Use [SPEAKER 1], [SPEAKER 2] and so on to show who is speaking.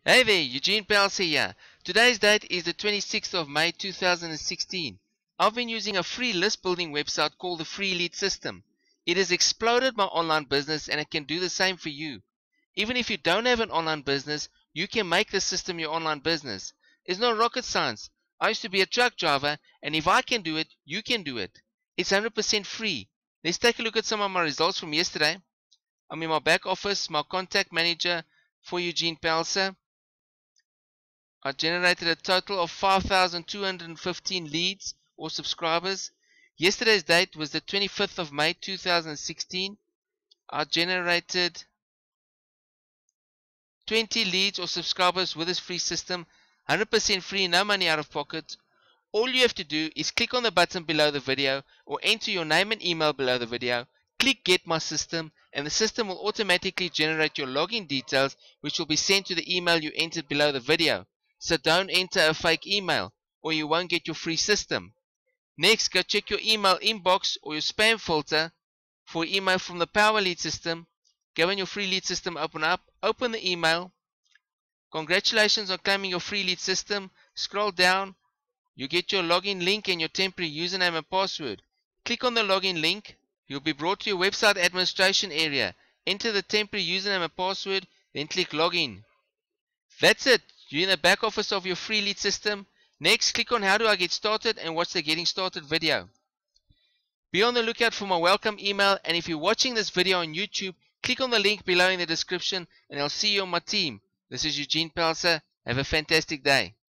[SPEAKER 1] Hey there, Eugene Pelser here. Today's date is the 26th of May 2016. I've been using a free list building website called the Free Lead System. It has exploded my online business and it can do the same for you. Even if you don't have an online business, you can make the system your online business. It's not rocket science. I used to be a truck driver, and if I can do it, you can do it. It's 100% free. Let's take a look at some of my results from yesterday. I'm in my back office, my contact manager for Eugene Pelser. I generated a total of 5,215 leads or subscribers. Yesterday's date was the 25th of May 2016. I generated 20 leads or subscribers with this free system, 100% free, no money out of pocket. All you have to do is click on the button below the video or enter your name and email below the video. Click Get My System and the system will automatically generate your login details, which will be sent to the email you entered below the video. So don't enter a fake email or you won't get your free system. Next, go check your email inbox or your spam filter for email from the Power Lead system. Go in your free lead system, open the email. Congratulations on claiming your free lead system. Scroll down. You get your login link and your temporary username and password. Click on the login link. You'll be brought to your website administration area. Enter the temporary username and password, then click login. That's it. You're in the back office of your free lead system. Next, click on how do I get started and watch the getting started video. Be on the lookout for my welcome email, and if you're watching this video on YouTube, click on the link below in the description and I'll see you on my team. This is Eugene Pelser. Have a fantastic day.